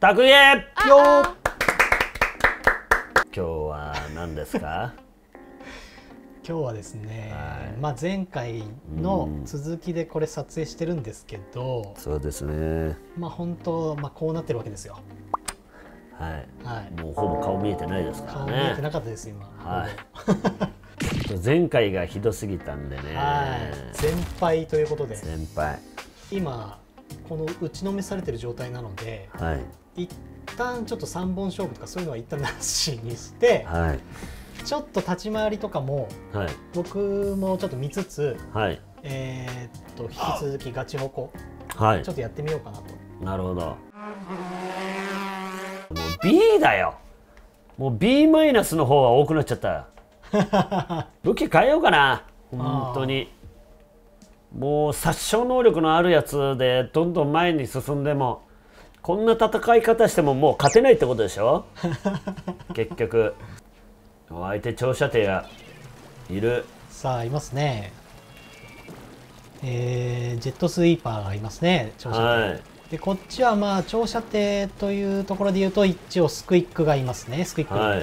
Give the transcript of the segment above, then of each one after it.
卓芸よ今日は何ですか？ 今日はですね、 はい、 前回の続きでこれ撮影してるんですけど、 そうですね。 本当、こうなってるわけですよ。 はい、 はい、 もうほぼ顔見えてないですからね。 顔見えてなかったです今。 はい。前回がひどすぎたんでね。 はい、全敗ということで。 全敗。 今この打ちのめされてる状態なので、 はい、 一旦ちょっと3本勝負とかそういうのは一旦なしにして、 はい、 ちょっと立ち回りとかも、 はい、 僕もちょっと見つつ、 はい、 引き続きガチホコ、 はい、 ちょっとやってみようかなと。 なるほど。もう B だよ。もう B マイナスの方が多くなっちゃった。武器変えようかな。本当に。もう殺傷能力のあるやつでどんどん前に進んでもこんな戦い方してももう勝てないってことでしょ。結局相手長射程がいる。 さあいますね。ジェットスイーパーがいますね、長射程。はい、でこっちは長射程というところでいうと一応スクイックがいますね。スクイック、はい、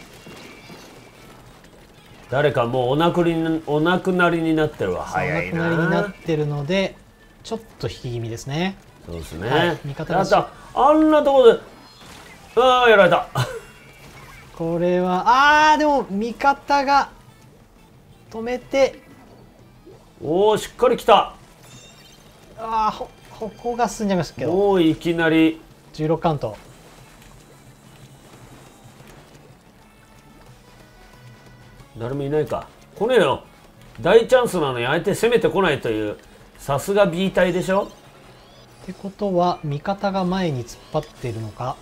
誰かもうお亡くなりになってるわ。早いな。 お亡くなりになってるのでちょっと引き気味ですね。 そうですね、 はい、味方があんなところでやられた。 これはでも味方が止めて、 おおしっかりきた。 矛が進んじゃいましたけど、 もういきなり 16カウント。 誰もいないか。来ねえよ。大チャンスなのに相手攻めてこないという、さすが B 隊でしょ。 ってことは味方が前に突っ張っているのか。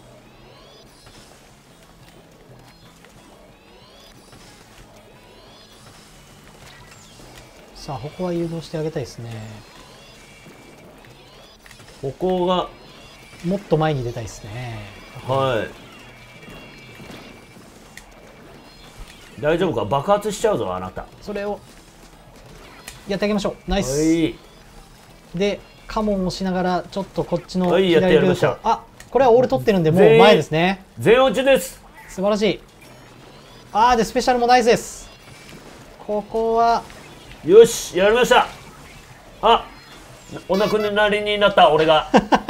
さあここは誘導してあげたいですね。 ここがもっと前に出たいですね。 はい、大丈夫か。爆発しちゃうぞあなた。 それをやってあげましょう。ナイス、 はい、 でカモンをしながらちょっとこっちの左ルート、 これはオール取ってるんでもう前ですね。 全落ちです。 素晴らしい。でスペシャルもナイスです。ここはよしやりました。お亡くなりになった俺が。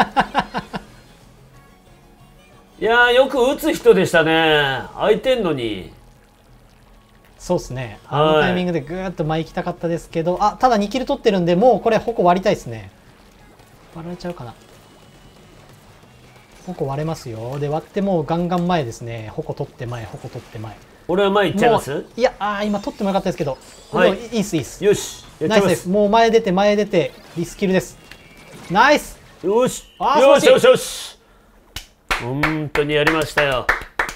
いやーよく打つ人でしたね。空いてんのに。 そうですね、タイミングでぐーっと前行きたかったですけど、ただ2キル取ってるんでもうこれ矛割りたいですね。割られちゃうかな。矛割れますよ。で割ってもうガンガン前ですね。矛取って前、矛取って前。 俺は前行っちゃいます。 いや今取ってもよかったですけど、 はい、 いいっすいいっす。 よしナイスです。もう前出てリスキルです。ナイス。 よしよしよしよし。本当にやりましたよ。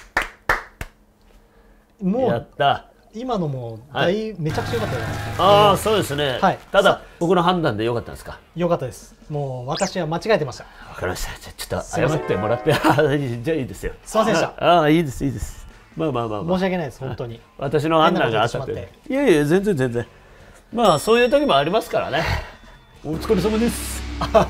もうやった。 今のもめちゃくちゃ良かったじゃないですか。 そうですね。 はい、 ただ僕の判断で良かったんですか。 良かったです。もう私は間違えてました。 わかりました。じゃちょっと謝ってもらって。じゃあいいですよ。 すいませんでした。 いいですいいです。申し訳ないです本当に。 私の判断があったって。いやいや全然。そういう時もありますからね。お疲れ様です。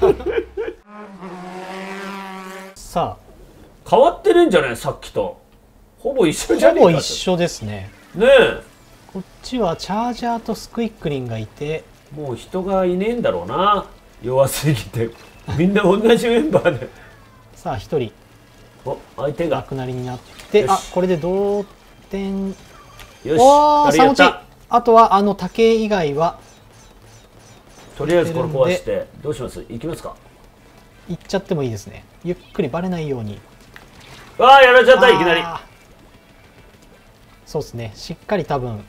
さあ変わってるんじゃないさっきと。ほぼ一緒じゃねえか。 ほぼ一緒ですね。 ねえ。 こっちはチャージャーとスクイックリンがいて、 もう人がいねえんだろうな。弱すぎてみんな同じメンバーで。 さあ1人相手が亡くなりになって、これで同点。 よし3 落ち。あとは竹以外はとりあえずこれ壊してどうします。行きますか。 行っちゃってもいいですね。ゆっくりバレないように。 やられちゃった。いきなり。 そうですね、しっかり多分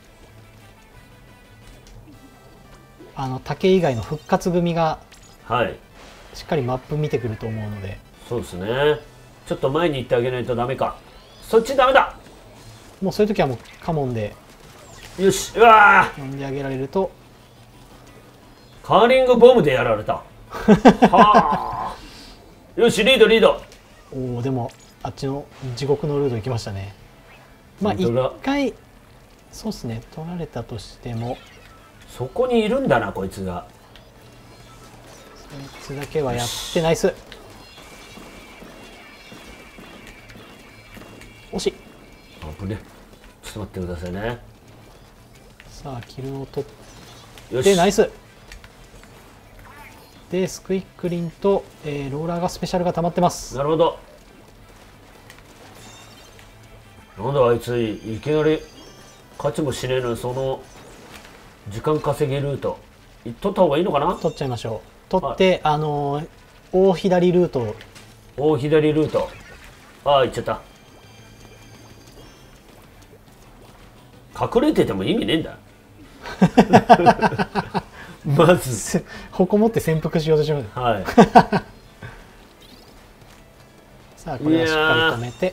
竹以外の復活組がしっかりマップ見てくると思うので。 そうですね。ちょっと前に行ってあげないとダメか。そっちダメだ。 もうそういう時はもうカモンでよし。うわ呼んであげられると。 カーリングボムでやられた。はあ。よしリード。 でもあっちの地獄のルート行きましたね。一回そうですね取られたとしてもそこにいるんだなこいつが。 そいつだけはやってナイス。 惜しい。 危ね。ちょっと待ってくださいね。 さあキルを取よし。 ってナイスでスクイックリンと、ローラーがスペシャルが溜まってます。 なるほど。なんだあいついきなり勝ちもしねえのにその時間稼ぎルート取った方がいいのかな。 取っちゃいましょう。取って、大左ルート。 大左ルート。ああ行っちゃった。隠れてても意味ねえんだ。まず矛持って潜伏しようとします。 はい。 さあこれはしっかり止めて、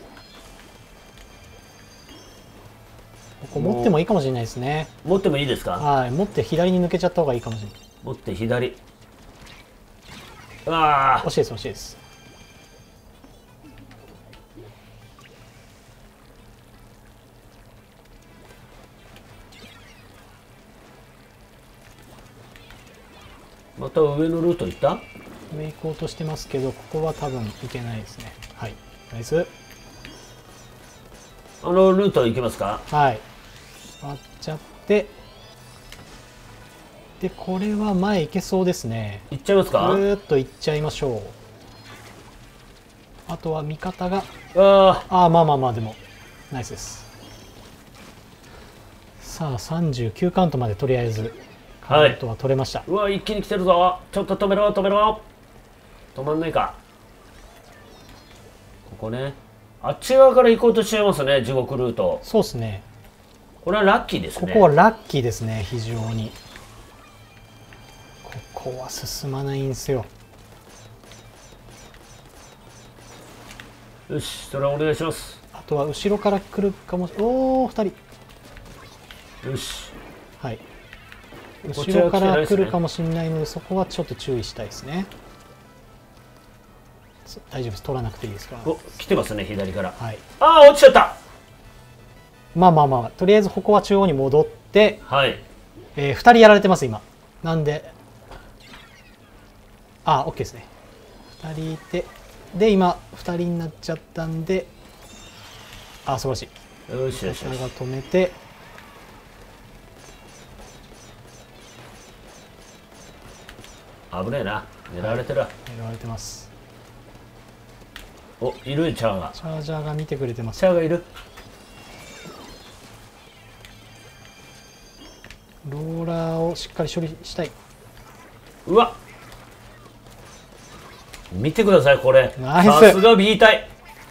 ここ持ってもいいかもしれないですね。 持ってもいいですか。 はい、持って左に抜けちゃった方がいいかもしれない。 持って左。ああ惜しいです惜しいです。 また上のルート行った。 上行こうとしてますけど、ここは多分行けないですね。はい、ナイス。 あのルート行きますか。 はい割っちゃって、でこれは前行けそうですね。 行っちゃいますぐか。 ーっと行っちゃいましょう。あとは味方があまあでもナイスです。さあ39カウントまでとりあえずカウントは取れました。 うわ一気に来てるぞ。ちょっと止めろ止めろ。止まんないか。ここね。あっち側から行こうとしちゃいますね、地獄ルート。 そうですね。 これはラッキーですね。 ここはラッキーですね、非常に。ここは進まないんですよ。 よし、それはお願いします。 あとは後ろから来るかも。おお、2人。 よし。 はい。 こちら後ろから来てないですね来るかもしれないので、そこはちょっと注意したいですね。大丈夫です。取らなくていいですから。 お、来てますね、左から。 はい。 ああ、落ちちゃった。 まあ、とりあえずここは中央に戻って、 はい。 2人やられてます、今。なんで、OK ですね。2人いて、で、今、2人になっちゃったんで、素晴らしい。 よしよしよし。 こちらが止めて、 危ねえな。狙われてる。 狙われてます。 お、いるチャーが。 チャージャーが見てくれてます。 チャーがいる。 ローラーをしっかり処理したい。 うわ。見てくださいこれ。 ナイスさすが B 隊。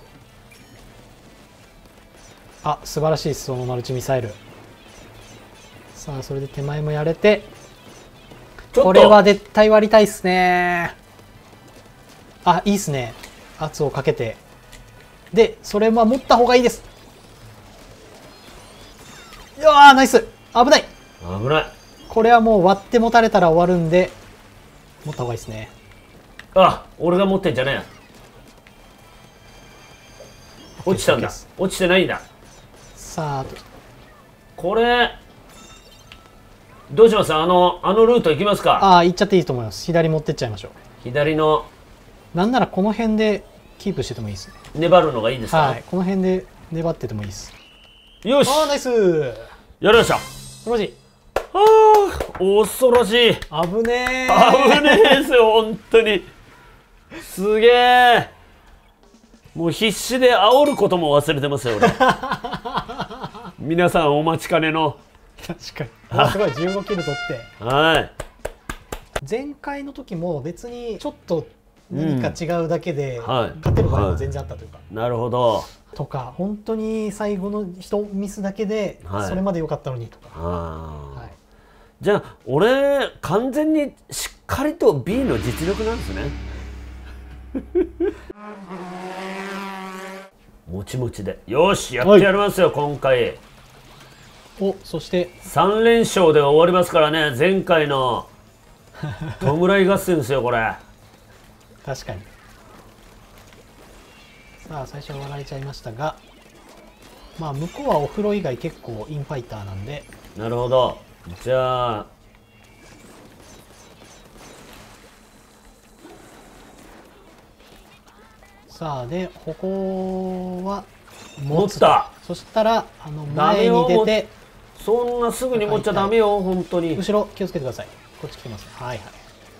素晴らしいです、そのマルチミサイル。さあそれで手前もやれて、 ちょっとこれは絶対割りたいっすね。いいっすね。圧をかけて、でそれは持った方がいいです。いやーナイス。危ない。 危ない。 これはもう割って持たれたら終わるんで持った方がいいですね。 俺が持ってんじゃねえ。落ちたんだ。落ちてないんだ。 さあこれどうします。あのルート行きますか。 行っちゃっていいと思います。左持ってっちゃいましょう。 左のなんならこの辺でキープしててもいいですね。 粘るのがいいですか。 はい、この辺で粘っててもいいです。 よし。 ナイス。 やりました。 素晴らしい。 恐ろしい。 危ねえ。 危ねえですよ本当に。すげえ。もう必死で煽ることも忘れてますよ俺。皆さんお待ちかねの。 確かに。すごい15キル取って。 はい。 前回の時も別にちょっと何か違うだけではい勝てる場合も全然あったというか。 なるほど。 とか本当に最後の一ミスだけでそれまで良かったのにとか。はい。 じゃあ俺完全にしっかりと B の実力なんですね。もちもちでよしやってやりますよ、今回。 そして 3連勝で終わりますからね。前回の弔い合戦ですよこれ。 確かに。さあ最初は割られちゃいましたが、向こうはお風呂以外結構インファイターなんで。 なるほど。じゃあさあでここは持った。 そしたら前に出て、 そんなすぐに持っちゃダメよ本当に。 後ろ気をつけてください。こっち来てますね。はいはい。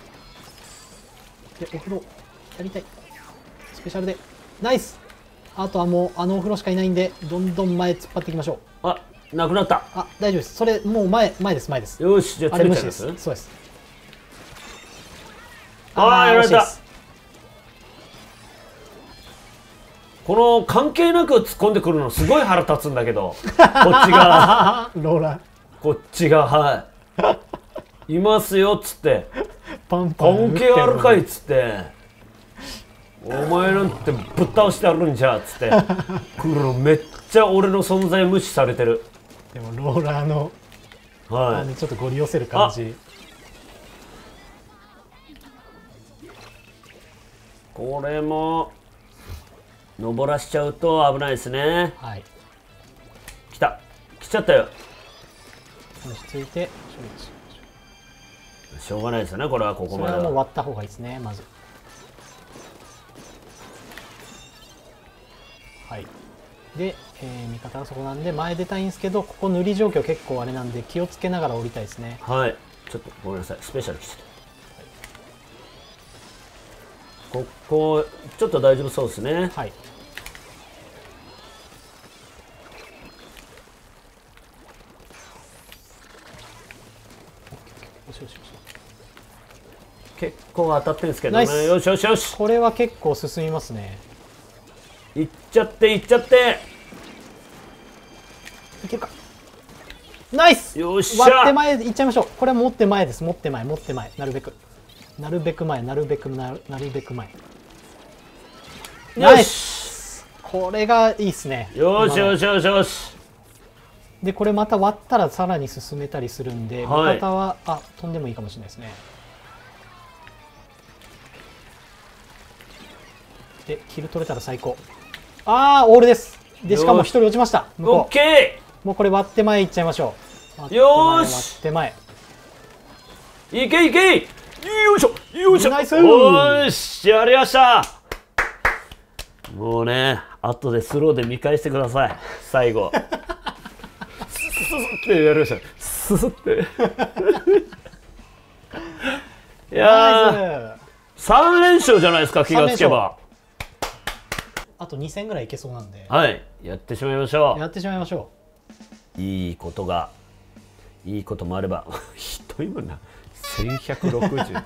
でお風呂やりたい。スペシャルでナイス。あとはもうお風呂しかいないんでどんどん前突っ張っていきましょう。 あ、なくなった。 あ、大丈夫です。それもう前です。 よし、じゃああれ無視です。そうです。 ああ、やられた。この関係なく突っ込んでくるのすごい腹立つんだけど、こっちがローラー、 こっちがはいますよっつってパンパン関係あるかいっつって、お前なんてぶっ倒してあるんじゃっつって来るの、めっちゃ俺の存在無視されてる。 でもローラーの、ちょっとご利用せる感じ。 これも登らしちゃうと危ないですね。 はい。 来ちゃったよ。 落ち着いてしょうがないですよね、これは。ここまでそれはもう割った方がいいですね、まず。はい。で、味方がそこなんで前出たいんですけど、ここ塗り状況結構あれなんで気をつけながら降りたいですね。 はい。ちょっとごめんなさい、スペシャル来てた。ここちょっと大丈夫そうですね。 はい。 結構当たってるんですけどね。よしよしよし。 これは結構進みますね。 いっちゃっていっちゃって。 いけるか。ナイス。 よっしゃ。 割って前いっちゃいましょう。これは持って前です。持って前なるべく前。ナイス。これがいいですね。 よしよしよしよし。 でこれまた割ったらさらに進めたりするんで、味方は飛んでもいいかもしれないですね。でキル取れたら最高。オールです。でしかも1人落ちました。向こう。 オッケー。もうこれ割って前いっちゃいましょう。よーし。 割って前。 いけいけ。よいしょよいしょ。 ナイス。 よし、やりました。もうね、後でスローで見返してください。最後。ススってやりました。ススって。いやー、3連勝じゃないですか、気がつけば。 あと2戦ぐらいいけそうなんで、 はい、やってしまいましょう。 やってしまいましょう。いいこともあれば、ひどいもんな。1160。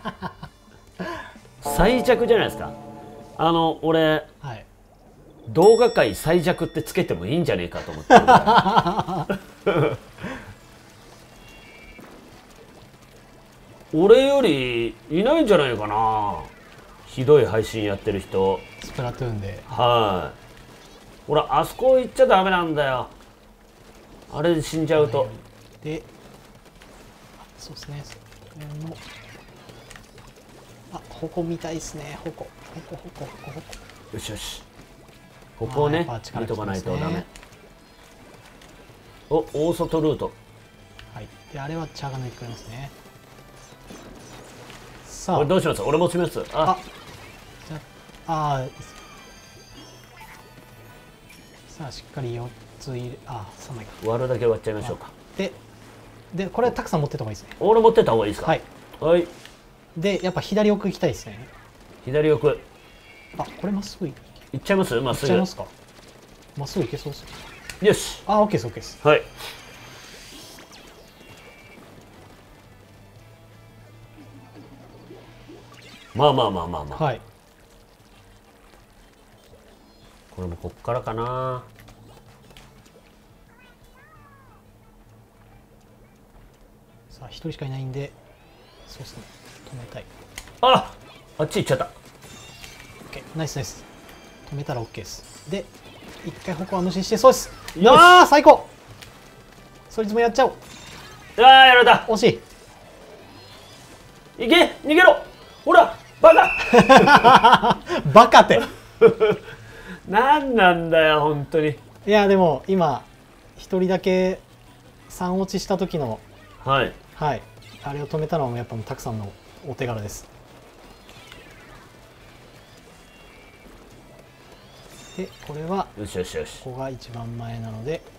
最弱じゃないですか。俺、 はい、 動画界最弱ってつけてもいいんじゃねえかと思ってる。俺よりいないんじゃないかな、ひどい配信やってる人。 スプラトゥーンで。 はい。ほら、あそこ行っちゃダメなんだよ。あれで死んじゃうと。 で、そうですね。矛みたいですね。矛。 よしよし。ここをね、見とかないとダメ。大外ルート。 はい。で、あれはチャーが抜いてくれますね。さあ。 これどうします？俺持ちます。さあしっかり4つ入れ、3枚か。 割るだけ割っちゃいましょうか。 でこれたくさん持ってた方がいいですね。 俺持ってた方がいいですか。はい。 でやっぱ左奥行きたいですね。 左奥。 これまっすぐ行っちゃいます？まっすぐ。 行っちゃいますか。まっすぐ行けそうです。 よし。 オッケーです、オッケーです。 はい。まあ。 はい。 これもこっからかな。 さあ1人しかいないんで、そうですね、止めたい。 あっち行っちゃった。 OK、 ナイスナイス。止めたら OK です。で一回矛は無視して、そうです。最高。そいつもやっちゃおう。 やられた。 惜しい。逃げろ。ほらバカ。 バカって何なんだよ本当に。 いやでも今一人だけ3落ちした時のあれを止めたのはやっぱたくさんのお手柄です。 でこれはよしよしよし。 ここが一番前なので、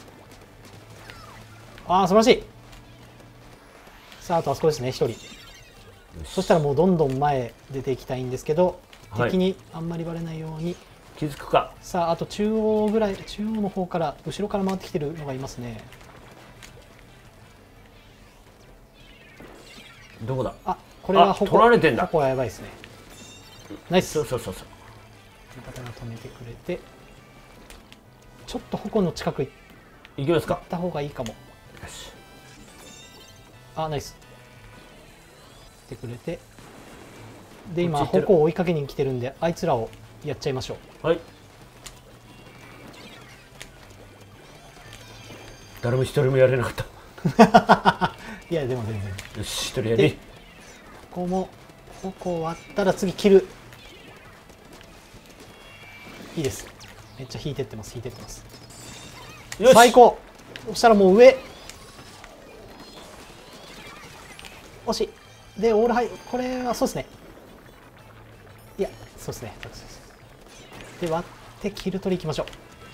ああ素晴らしい。さああとあそこですね、1人。そしたらもうどんどん前出ていきたいんですけど、 はい、 敵にあんまりバレないように。 気づくか。 さああと中央ぐらい、中央の方から後ろから回ってきてるのがいますね。 どこだ。 あ、これは取られてんだ。 矛はやばいですね。ナイス。 そうそうそうそう。 味方が止めてくれて、ちょっと矛の近く行いきますか。 った方がいいかも。 よし。 あ、ナイス。来てくれて、で今矛を追いかけに来てるんで、あいつらをやっちゃいましょう。 はい。誰も一人もやれなかった。 いやでも全然。 よし、一人やり。 ここも矛割ったら次切る。いいです。めっちゃ引いてってます、引いてってます。 よし、 最高。そしたらもう上。惜しい。でオールハイ、これはそうですね。いやそうですね。で割ってキル取りいきましょ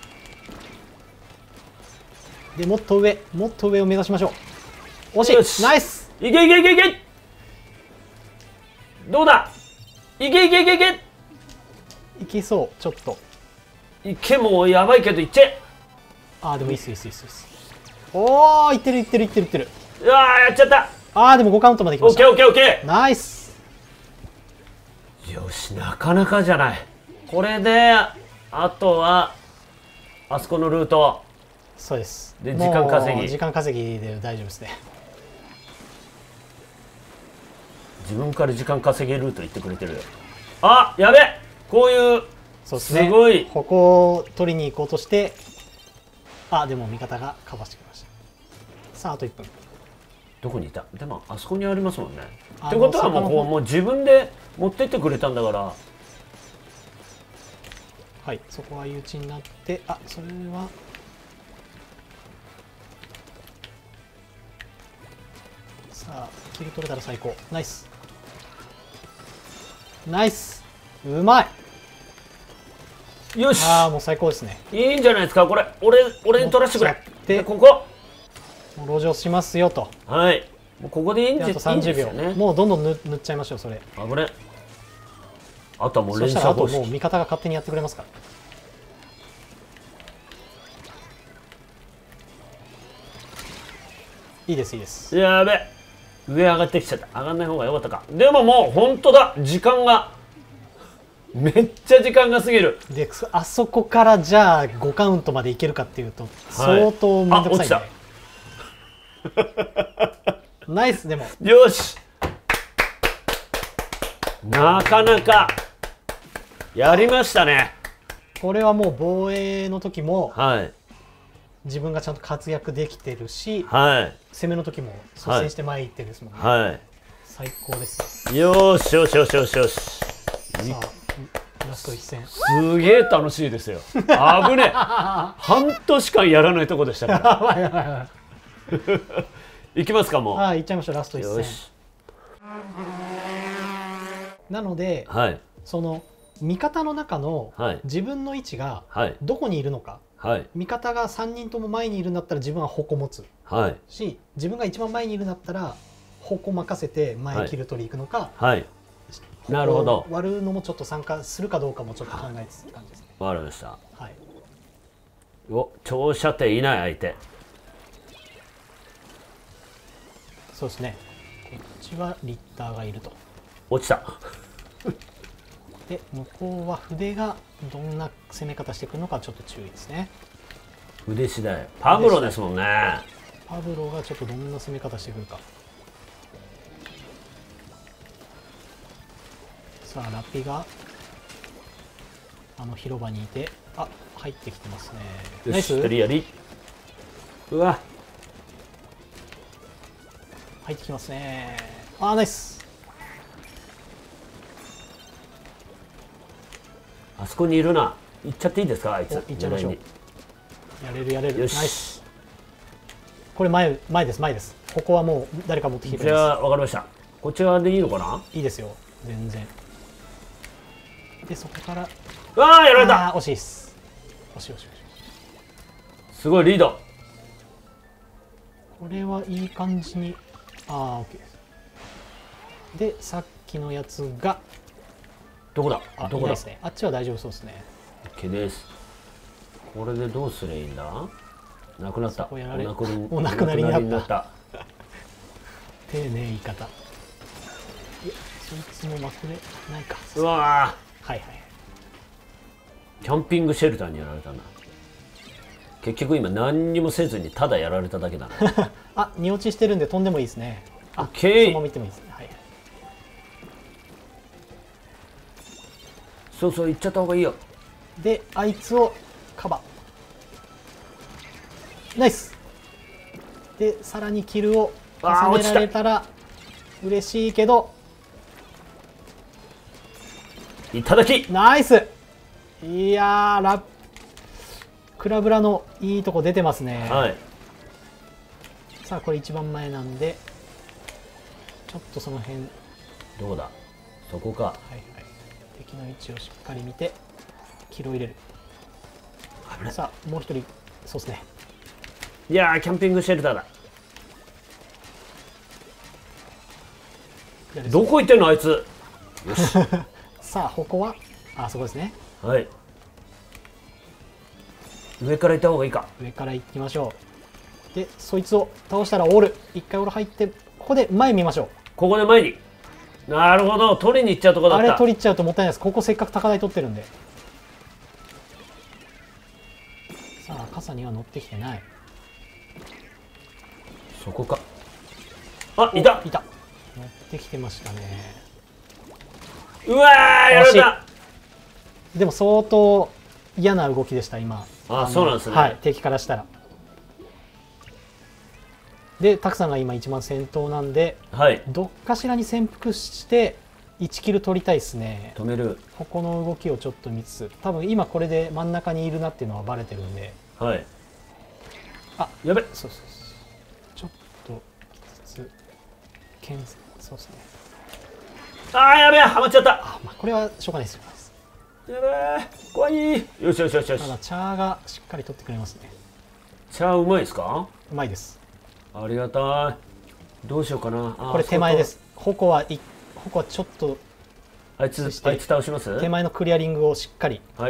う。でもっと上、もっと上を目指しましょう。惜しい。ナイス。 いけいけいけいけ。どうだ。いけいけいけいけ。 いけそう。ちょっといけ、もうやばいけどいっちゃえ。 ああでもいいっすいいっすいいっすいいっす。おお、いってるいってるいってるいってる。 うわー、やっちゃった。 ああでも5カウントまでいきました。 オッケーオッケーオッケナイス。 ー。よし、なかなかじゃない。これであとはあそこのルートそうです。 で時間稼ぎ、 もう時間稼ぎで大丈夫ですね。 自分から時間稼げルート言ってくれてるよ。あ、やべ、こういうそうですね。 すごい。 ここを取りに行こうとして、あでも味方がカバーしてくれました。さああと1分。 どこにいた。でもあそこにありますもんね。 あってことはもうそこのこう、もう自分で持ってってくれたんだから。 はい、そこは相打ちになって、あそれはさあキル取れたら最高。ナイスナイス、うまい。 よし、 ああもう最高ですね。 いいんじゃないですか。これ俺に取らせてくれ。 持っちゃってでここ、 もう籠城しますよと。 はい、もうここでいいんであとじゃいいんで 30秒、 すよね。 もうどんどん塗っちゃいましょうそれ。 あ、これあとはもう連そしたらあ射方式。 ともう味方が勝手にやってくれますから。いいですいいです。 やべ、上上がってきちゃった。上がんない方が良かったか。でももう本当だ、時間がめっちゃ時間が過ぎる。 であそこからじゃあ5カウントまでいけるかっていうと相当面倒くさいね。ナイス。でもよし、なかなかやりましたね。 これはもう防衛の時もはい自分がちゃんと活躍できてるし、 はい攻めの時も率先して前行ってるんですもんね。 は最高です。 い。よしよしよしよしよし。 さあラスト1戦。 すげえ楽しいですよ。危ねえ。半年間やらないとこでしたから。いきますか、もう。 ああ行っちゃいましょうラスト1戦。 よし。 なのではいその味方の中のはい自分の位置がはいどこにいるのか、 はい味方が3人とも前にいるんだったら自分は矛持つはいし、自分が一番前にいるんだったら矛任せて前切る取り行くのか、 はい。なるほど。 矛を割るのもちょっと参加するかどうかもちょっと考えつつって感じですね。 わかりました。 はい。 お、長射程いない相手。 そうですね。こっちはリッターがいると。 落ちた。 で向こうは筆がどんな攻め方してくるのかちょっと注意ですね。 腕次第。パブロですもんね。 パブロがちょっとどんな攻め方してくるか。さあラピがあの広場にいて、あ入ってきてますね。ナイス。 よし、やりやり。うわ、 入ってきますね。あーナイス。 あそこにいるな。行っちゃっていいですか、あいつ。 お行っちゃいましょう。やれるやれる。 よし。 ナイス。これ前です前です。ここはもう誰か持ってきてくれまじゃあ、わかりました。こっち側でいいのかな。 す。いいですよ全然。 でそこから、 うわーやられた。 惜しいです。惜しい惜しい惜しい。 すごいリード。 これはいい感じに、ああ OK です。でさっきのやつがどこだどこだ。 ですね。あっちは大丈夫そうですね。 OK です。これでどうすりゃいいんだ。なくなった。 お亡くくなりになった。 った。 丁寧言い方。いやそいつもまくれないか。 うわはいはい。 キャンピングシェルターにやられたな。結局今何にもせずにただやられただけだな。 あ、荷落ちしてるんで飛んでもいいですね。あ、そのまま見てもいいですね。はい。 そうそう行っちゃった方がいいよ。 であいつをカバー。ナイス。でさらにキルを重ねられたら嬉しいけど、 いただき。 ナイス。いやークラブラのいいとこ出てますね。 はい。 さあこれ一番前なんでちょっとその辺、 どこだ。そこか。 はいはい、敵の位置をしっかり見てキルを入れる。さあもう一人、そうですね。 いやーキャンピングシェルターだ。どこ行ってんのあいつ。よし。 さあここはそこですね。 はい。上から行った方がいいか。 上から行きましょう。でそいつを倒したらオール、一回オール入って、ここで前見ましょう。 ここで前に。なるほど、取りに行っちゃうとこだった。 あれ取りに行っちゃうともったいないです。ここせっかく高台取ってるんで。さあ傘には乗ってきてない。 そこか。あ、いた。 いた。乗ってきてましたね。 うわーやられた。 でも相当嫌な動きでした今。 そうなんですね。 はい、敵からしたら。でタクさんが今一番先頭なんで、 はい、 どっかしらに潜伏して1キル取りたいですね。 止める。 ここの動きをちょっと見つつ、多分今これで真ん中にいるなっていうのはバレてるんで。 はい。 あ、 やべ。 そうちょっときつつそうですね。 やべえ、はまっちゃった。 これはしょうがないですよ。 やべえ、怖い。よしよしよしよし。 ただチャーがしっかり取ってくれますね。 チャーうまいですか。 うまいです。 ありがたい。どうしようかな。 これ手前です。矛はちょっとあいつ倒します。 手前のクリアリングをしっかり。 はい。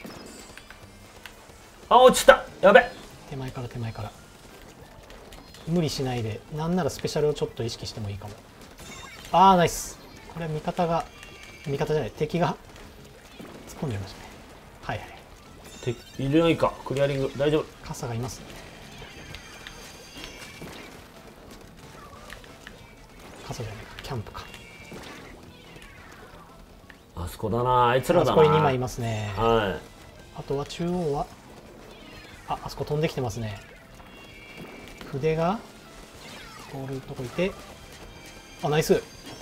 落ちた。やべ。 手前から無理しないで、なんならスペシャルをちょっと意識してもいいかも。ナイス。これは味方じゃない、敵が突っ込んでいましたね。はいはい。 いれないか。クリアリング大丈夫。 傘がいますね。傘じゃないか、キャンプか。 あそこだな、あいつらだな。 あそこに2枚いますね。 はい。 あとは中央はあそこ飛んできてますね。筆がボールのとこいて、ナイス。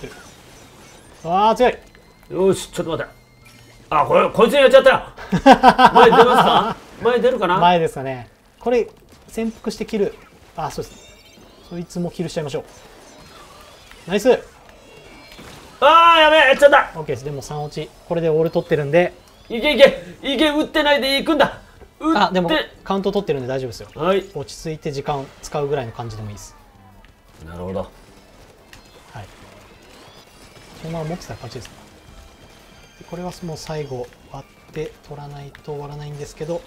強い。 よし、ちょっと待って。こいつにやっちゃったよ。前出ますか。前出るかな。 前ですかね。これ潜伏してキル。そうです。そいつもキルしちゃいましょう。ナイス。 やべえ、やっちゃった。 OK です。でも3落ち。これでオール取ってるんで、 いけ、打ってないで行くんだ。 でもカウント取ってるんで大丈夫ですよ。 はい。 落ち着いて時間使うぐらいの感じでもいいです。 なるほど。はい。 このまま持ってたら勝ちですね。これはもう最後割って取らないと終わらないんですけど、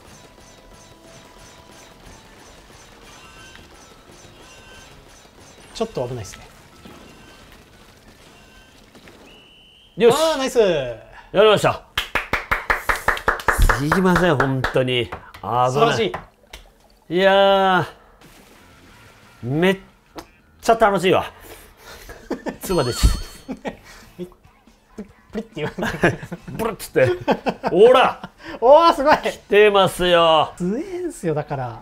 ちょっと危ないですね。 よし。 ナイス。 やりました。すいません、本当に。素晴らしい。 いやー、めっちゃ楽しいわ。妻です。 プリッて言わブルッつって。ほら。 すごい。 来てますよ。 強えんすよ、だから。いや、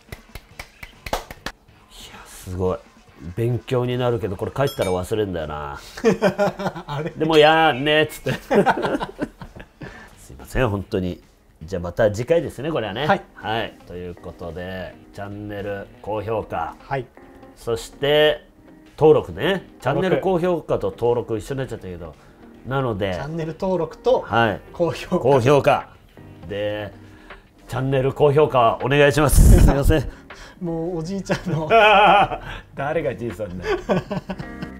すごい。勉強になるけど、これ帰ったら忘れるんだよな。でもやーねっつって。すいません、本当に。じゃあまた次回ですね、これはね。はい。ということで、チャンネル高評価。 はい。 そして登録ね。チャンネル高評価と登録一緒になっちゃったけど、 なのでチャンネル登録とはい高評価、 高評価でチャンネル高評価お願いしますすいませんもうおじいちゃんの誰がじいさんだよ